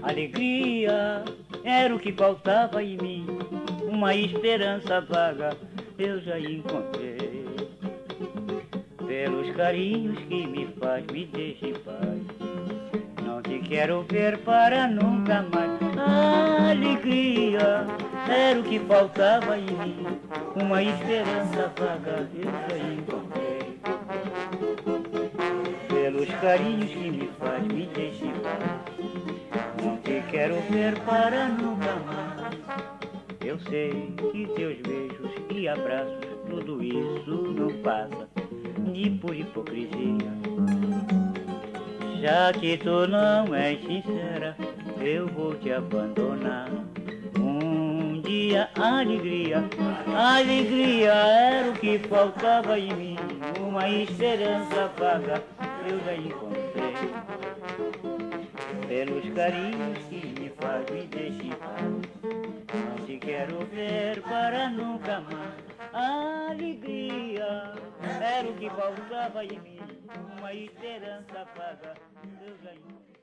Alegria era o que faltava em mim, uma esperança vaga eu já encontrei. Pelos carinhos que me faz, me deixa em paz. Não te quero ver para nunca mais. Alegria era o que faltava em mim, uma esperança vaga eu já encontrei. Pelos carinhos que me faz, me deixa em paz. Não te quero ver para nunca mais. Eu sei que teus beijos e abraços, tudo isso não passa de por hipocrisia. Já que tu não és sincera, eu vou te abandonar. Um dia alegria era o que faltava em mim, uma esperança vaga eu já encontrei. Pelos carinhos que me faz, me deixa em paz. Não te quero ver para nunca mais. Alegria era o que faltava em mim, uma esperança vaga eu já encontrei.